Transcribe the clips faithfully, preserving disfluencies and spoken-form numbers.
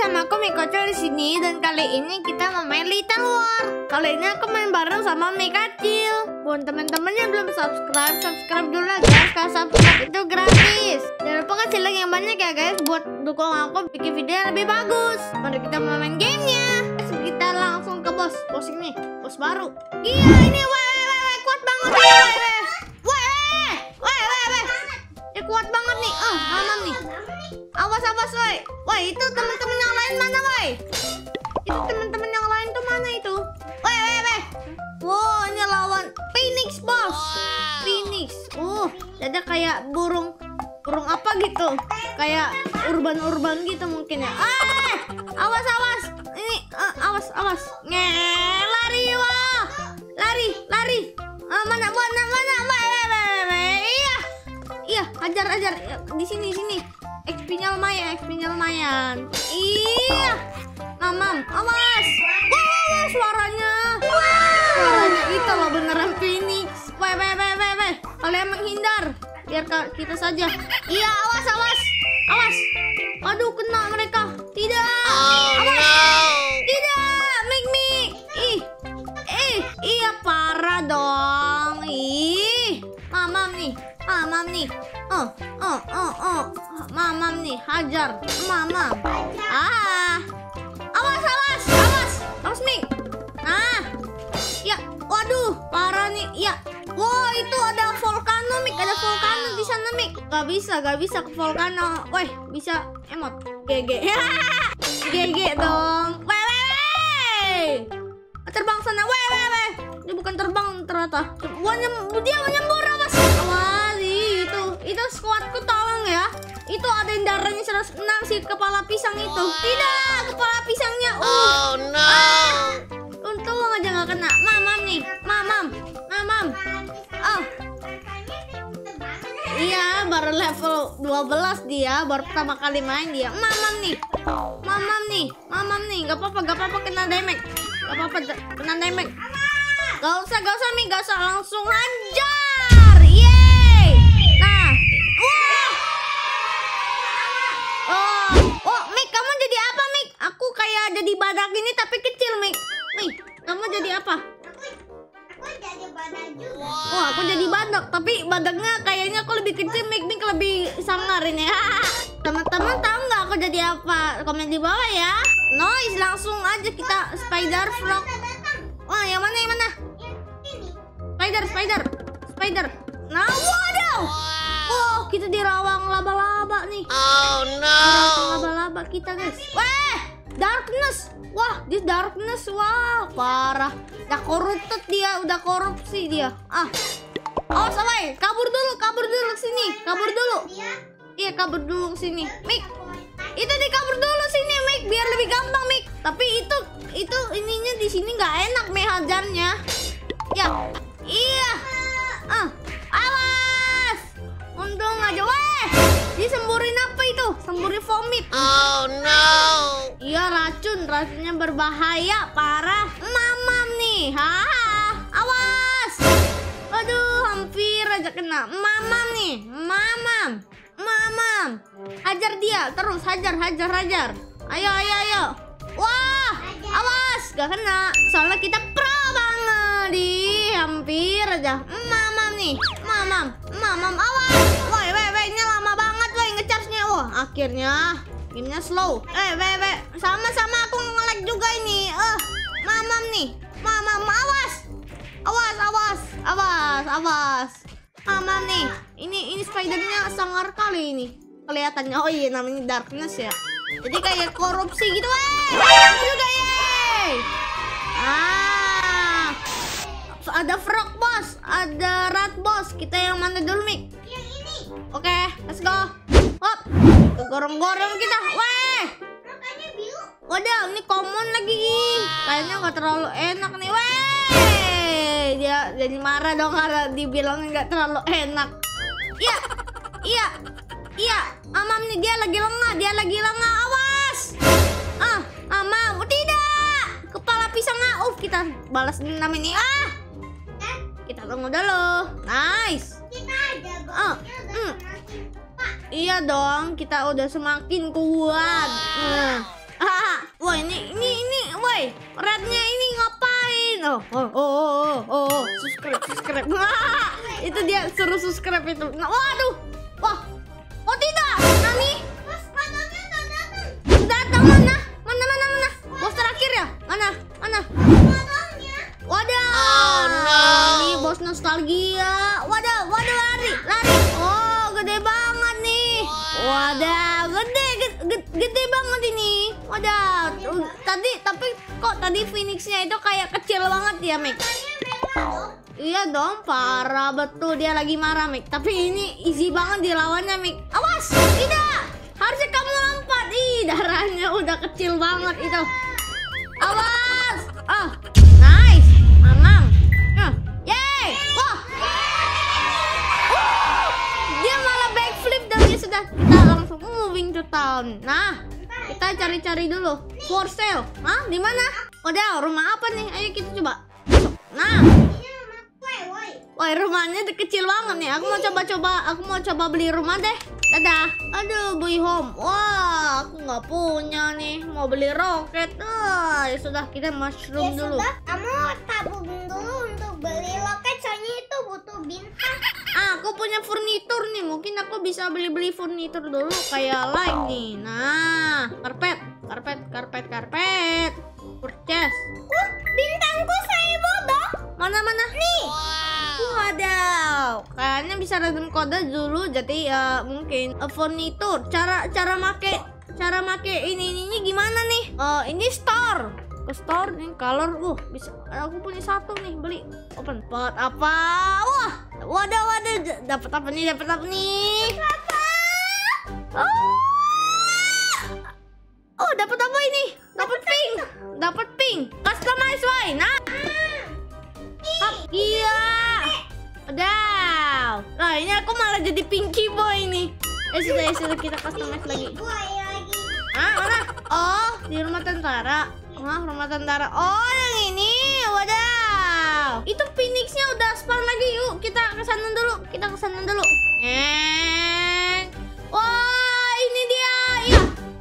sama aku Mikoco di sini dan kali ini kita mau main Little War. Kali ini aku main bareng sama Mikacil. Buat teman-teman yang belum subscribe, subscribe dulu lah guys. Kalau subscribe itu gratis. Jangan lupa kasih like yang banyak ya guys buat dukung aku bikin video yang lebih bagus. Mari kita mau main gamenya. Kita langsung ke bos. Bos ini, bos baru. Iya ini weh weh weh kuat banget nih. Weh weh weh weh weh. Dia kuat banget nih. Oh aman nih. Awas awas woi. Woi itu teman-teman yang lain mana woi? Itu teman-teman yang lain tuh mana itu? Woi woi woi. Wow ini lawan Phoenix bos. Phoenix. Uh ada kayak burung burung apa gitu? Kayak urban-urban gitu mungkin ya. Ah awas awas. Ini uh, awas awas. Nge lari wah. Lari lari. Uh, mana mana mana woi woi woi. Iya. Iya hajar hajar di sini sini. X P-nya lumayan, X P-nya lumayan. Iya. Mamam, awas. Wah, suaranya. Suaranya itu loh beneran Phoenix. Weh, weh, weh, weh, weh. Kalian menghindar. Biar kita saja. Iya, awas, awas. Awas. Aduh, kena mereka. Tidak. Awas. Tidak, Mik, Mik. Ih. Eh, iya parah dong. Ih. Mamam nih. Mamam nih. Oh, oh, oh, oh. Mamam nih, hajar. Mamam. Ah. Awas, awas, awas. Awas, Mik. Nah. Ya, waduh, parah nih. Ya. Wow, itu ada volcano, Mik. Ada volcano di sana, Mik. Gak bisa, gak bisa ke volcano. Woi, bisa emot. G G. G G dong. Weh, weh, weh. Terbang sana. Weh, weh, weh. Dia bukan terbang ternyata. Dia menyembur, awas. Awas, itu. Itu squadku tolong ya. Itu ada yang darahnya seratus enam si kepala pisang itu. Tidak, kepala pisangnya. Uh. Oh no. Ah, untung aja nggak kena. Mamam nih, mamam, mamam. Oh. Iya, baru level dua belas dia, baru pertama kali main dia. Mamam nih, mamam nih, mamam nih. Gak apa-apa, gak apa-apa kena damage. Gak apa-apa kena damage. Gak usah, gak usah nih, gak usah langsung hajar. Yeay. Nah, wah. Oh, oh, Mik, kamu jadi apa, Mik? Aku kayak jadi badak ini tapi kecil, Mik. Mik, kamu jadi apa? Aku jadi badak juga. Oh, aku jadi badak, tapi badaknya kayaknya aku lebih kecil, Mik. Mik lebih sangar ini. Teman-teman tahu nggak aku jadi apa? Komen di bawah ya. Noise, langsung aja kita spider frog. Wah, yang mana yang mana? Spider, spider, spider. Nah, waduh. Oh, kita di rawang laba-laba nih. Oh no. Laba-laba kita guys. Weh, darkness. Wah, this darkness. Wah, parah. Udah corrupted dia, udah korupsi dia. Ah, awas away. Kabur dulu, kabur dulu sini. Kabur dulu. Iya, kabur dulu sini. Mik, itu dikabur dulu sini, Mik, biar lebih gampang, Mik. Tapi itu, itu ininya di sini nggak enak, Mik, hajarnya. Ya, iya. Ah, awas. Untung aja, weh. Dia semburin apa itu? Semburin vomit. Oh no. Iya racun, racunnya berbahaya, parah. Mamam nih, haha. Awas. Aduh, hampir aja kena. Mamam nih, mamam, mamam. Hajar dia, terus hajar, hajar, hajar. Ayo, ayo, ayo. Wah, awas, gak kena. Soalnya kita pro banget, di hampir aja. Mamam nih, mamam, mamam, awas. Woi, woi, woi, ini lama banget, woi, ngecharge-nya. Wah, akhirnya gamenya slow. Eh, woi, woi, sama-sama aku nge-lag juga ini. Eh, uh, mamam nih, mamam, awas, awas, awas, awas, awas. Mamam nih, ini ini spidernya sangar kali ini. Kelihatannya, oh iya namanya darkness ya. Jadi kayak korupsi gitu, weh. Juga ye. Ah, ada frog bos, ada rat bos. Kita yang mana dulu, Mik? Yang ini. Oke, okay, let's go. Hop, gorong-gorong kita, weh. Rokanya biru. Waduh, ini common lagi. Kayaknya nggak terlalu enak nih, weh. Dia jadi marah dong karena dibilang nggak terlalu enak. Iya, iya, iya. Amam nih dia lagi lengah, dia lagi lengah. Awas. Ah, Amam, tidak. Kepala pisang ah. Uh, kita balas dendam ini. Ah. Kita tunggu dulu. Nice. Kita ada Ah, mm. Iya dong, kita udah semakin kuat. Nah, Ah, wah ini ini ini, woi, rednya ini ngapain? Oh, oh, oh, oh, oh, oh. subscribe, subscribe. Wah, itu dia suruh subscribe itu. Nah, waduh, wah, oh tidak, Nani? Bos padanya udah datang. Datang mana? Mana mana mana? Bos terakhir ya? Mana? Mana? Padanya. Waduh, Oh, no. ini bos nostalgia. Waduh, waduh lari, lari. Oh, gede banget nih. Waduh, gede, gede, gede banget ini. Waduh, uh, tadi tapi kok tadi Phoenix-nya itu kayak kecil banget ya, Mik? Padanya merah dong. Iya dong, parah betul dia lagi marah, Mik. Tapi ini easy banget dilawannya, Mik. Awas, tidak. Harusnya kamu lompat. Ih, darahnya udah kecil banget itu. Awas. Ah, nice. Mamam. Nah, yay. Wah. Uh, dia malah backflip dan dia sudah kita langsung moving to town. Nah, kita cari-cari dulu. For sale. Hah? Di mana? Udah, rumah apa nih? Ayo kita coba. Nah, Ini rumah kue, woi. wah rumahnya tuh kecil banget nih. Aku mau coba-coba, aku mau coba beli rumah deh. Dadah. Aduh, bui home. Wah, aku nggak punya nih. Mau beli roket. Ah, ya sudah kita mushroom Ya dulu. sudah, kamu tabung dulu untuk beli loket soalnya itu butuh bintang. Ah, aku punya furnitur nih. Mungkin aku bisa beli-beli furnitur dulu kayak like nih. Nah, karpet, karpet, karpet, karpet. Purchase. Uh, bintangku seribu dong. Mana mana? Nih. Wadaw, kayaknya bisa redeem kode dulu. Jadi ya mungkin uh, furnitur. Cara cara make cara make ini ininya gimana nih? Uh, ini store. Ke store ini color. Uh, bisa. Aku punya satu nih, beli. Open. Dapat apa? Wah, wadah wadah. Dapat apa nih? Dapat apa nih? Oh, oh dapat apa ini? Dapat pink. Dapat pink. Customize way. Nah. Hap, iya. Udah. Nah, ini aku malah jadi Pinky Boy nih. Eh sudah ya sudah kita customize lagi. Gue lagi. Ah, mana? Oh, di rumah tentara. Wah, rumah tentara. Oh, yang ini. Wadaw. Itu Phoenix-nya udah spawn lagi. Yuk, kita ke sana dulu. Kita ke sana dulu. Eh. Wah, ini dia. Iya.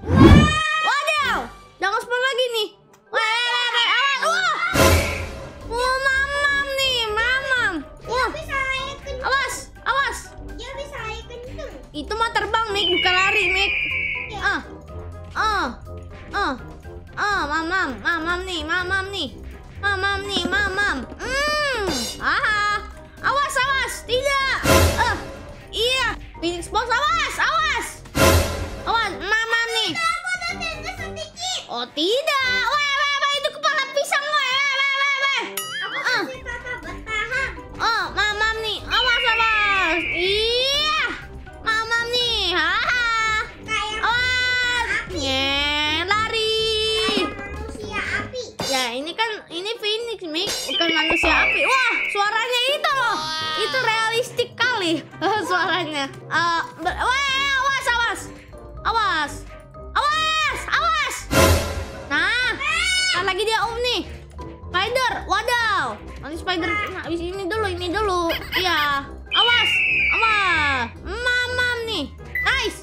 Wadaw. Jangan spawn lagi nih. Wah, wah, wah. Wah, mamam nih, mamam. Wah, Bisa lari kenceng. awas, awas. Dia bisa lari kenceng. Itu mah terbang, Mik, bukan lari, Mik. Ya. Ah, ah, ah, ah, mamam, mamam nih, mamam nih, mamam nih, mamam. Hmm, ah, awas, awas, tidak. Ah, iya, Phoenix Boss, awas, awas, awas, mamam nih. Aku udah tenda sedikit. Oh tidak, weh, weh, weh, itu kepala pisang, weh, weh, weh, weh. Aku Ah. kasih kakak bertahan. Oh, mamam nih, awas, awas. Iya, mamam nih, haha. Kayak Awas, nye, lari. manusia api. Ya ini kan ini Phoenix, Mik, bukan manusia api. Wah, suaranya itu loh, itu realistik kali suaranya. Eh, ber- wah, awas, awas, awas, awas, awas. Nah, kan lagi dia om nih. Spider, wadaw. Nanti spider, nah, habis ini dulu, ini dulu. Iya, awas, awas. Mamam nih, nice.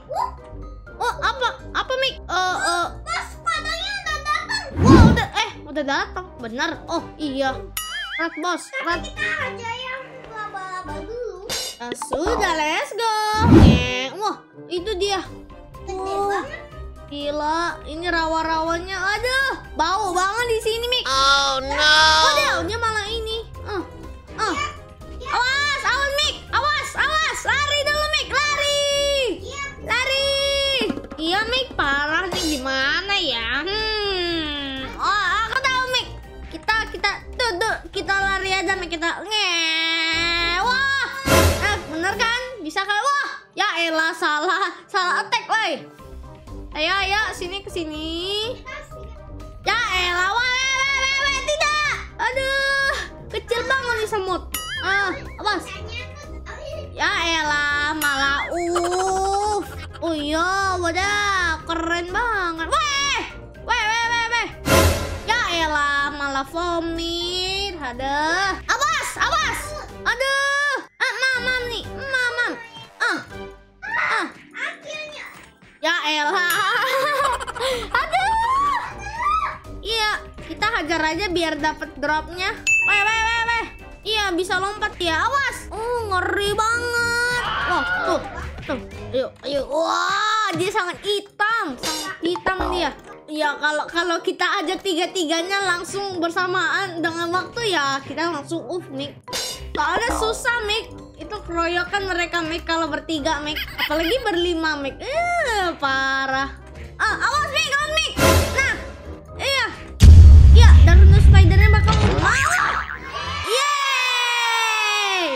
Oh, apa, apa Mik? Eh, eh, Bos, padanya udah datang. wah udah, eh udah datang, bener. Oh iya, red bos, red. Kita aja yang laba-laba dulu. Nah, sudah, let's go. Eh, wah itu dia. Gede Oh, banget. gila, ini rawa-rawanya, aduh, bau banget di sini Mik. Oh no. Waduh, dia malah ini. Uh, uh. Awas, awas Mik, awas, awas, lari dulu Mik, lari, Iya. lari. Iya Mik, parah nih gimana ya? Hmm, oh aku tahu Mik. Kita kita tuh tuh kita lari aja Mik, kita nge. Wah, eh, bener kan? Bisa kan? Wah, ya elah salah salah attack, woi. Ayo ayo sini ke sini. Ya elah, wah, weh, weh, weh, weh, tidak. Aduh, kecil banget nih semut. Ah, awas. Ya elah, malah uh. Oh iya, wadah, keren banget. Weh, weh, weh, weh, weh. Ya elah, malah vomit. Ada. Awas, awas. Aduh. Ah, mamam nih, mamam. Ah, ah. Akhirnya. Ya elah. Aduh. Iya, kita hajar aja biar dapat dropnya. Weh, weh, weh, weh. Iya, bisa lompat ya. Awas. Oh, ngeri banget. Wah, tuh. Tuh. Ayo, ayo. Wah, dia sangat hitam. Sangat hitam dia. Ya, kalau kalau kita aja tiga-tiganya langsung bersamaan dengan waktu ya, kita langsung uff, Mik. Soalnya susah, Mik. Itu keroyokan mereka, Mik, kalau bertiga, Mik. Apalagi berlima, Mik. Eh, parah. Ah, awas, Mik, awas, Mik. Nah, iya. Iya, Daruno Spidernya bakal ah! Yeay!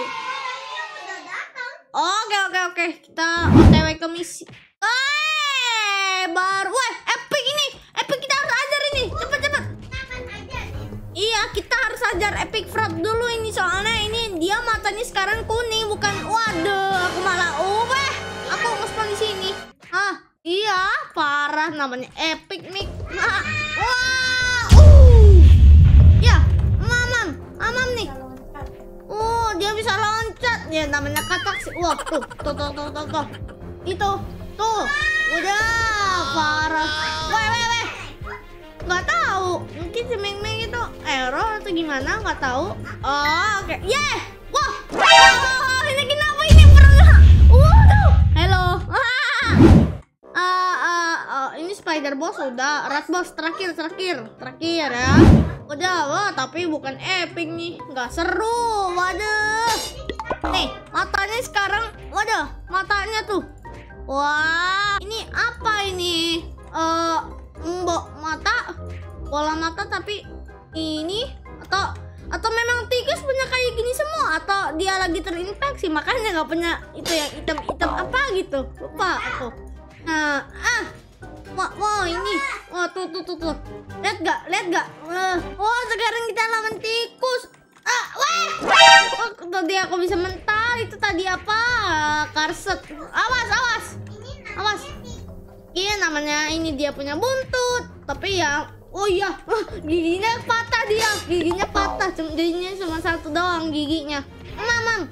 Oke, oke, oke. Kita O T W ke misi. Eh, baru. Wah, epic ini. Epic, kita harus ajar ini. Cepet, cepet. Iya, kita harus ajar Epic Fraud dulu ini. Soalnya ini dia matanya sekarang kuning, bukan. Waduh, aku malah oh, weh. Aku nge-spawn di sini. Ah, iya, parah namanya Epic, Mik. Nah, wah. Uh. Ya, mamam. Mamam nih. Oh, dia bisa loncat. Ya namanya katak sih. Wah, tuh, tuh, tuh, tuh, tuh, tuh. Itu, tuh. Udah, parah. Weh, weh, weh. Nggak tahu, mungkin si Meng Meng itu error atau gimana, nggak tahu. Oh, oke, okay. Yeah, wah, wow, ini kenapa ini pernah? Waduh, hello. Ah, uh, uh, uh, ini Spider Boss udah, Rat Boss terakhir, terakhir, terakhir ya. Udah, wah, tapi bukan epic nih, nggak seru. Waduh, nih matanya sekarang, waduh, matanya tuh. Wah, ini apa ini? Eh. Uh, Mbok mata, bola mata tapi ini atau atau memang tikus punya kayak gini semua atau dia lagi terinfeksi makanya nggak punya itu yang hitam-hitam apa gitu, lupa aku. Nah, ah, wah, wow ini, wah tuh tuh tuh tuh, lihat gak, lihat gak? Uh, oh sekarang kita lawan tikus. Ah, wah, oh, tadi aku bisa mental itu tadi apa? Karset, awas, awas, awas. Iya namanya ini dia punya buntut. Tapi ya, oh iya, giginya patah dia, giginya patah. Giginya cuma satu doang giginya. Mamam.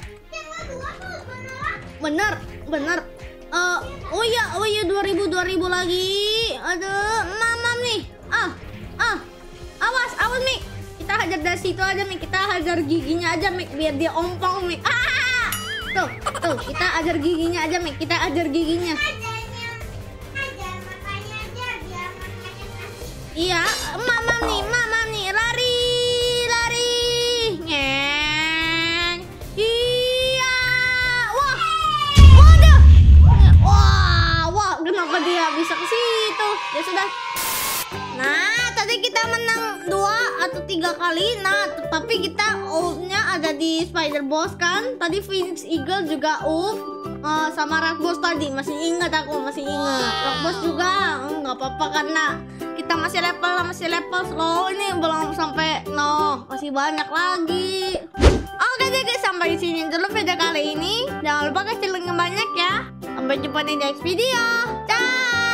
Bener, bener. Uh, oh iya, oh iya dua ribu dua ribu lagi. Aduh, mamam nih. Ah, ah, awas, awas Mik. Kita hajar dari situ aja Mik. Kita hajar giginya aja Mik biar dia ompong Mik. Ah, tuh, tuh kita ajar giginya aja Mik. Kita ajar giginya. Iya, mamam nih, mamam nih, lari, lari, ngeng, iya, wah, waduh, wah, wah, kenapa dia bisa ke situ? Ya sudah. Nah, tadi kita menang dua atau tiga kali. Nah, tapi kita ult-nya ada di Spider Boss kan? Tadi Phoenix Eagle juga ult. Uh, sama Rat Boss tadi masih ingat aku, masih ingat. Rat Boss juga nggak uh, apa-apa karena kita masih level masih level slow ini belum sampai no, masih banyak lagi. Oke deh guys, sampai di sini dulu video kali ini. Jangan lupa kasih like banyak ya. Sampai jumpa di next video. Ciao.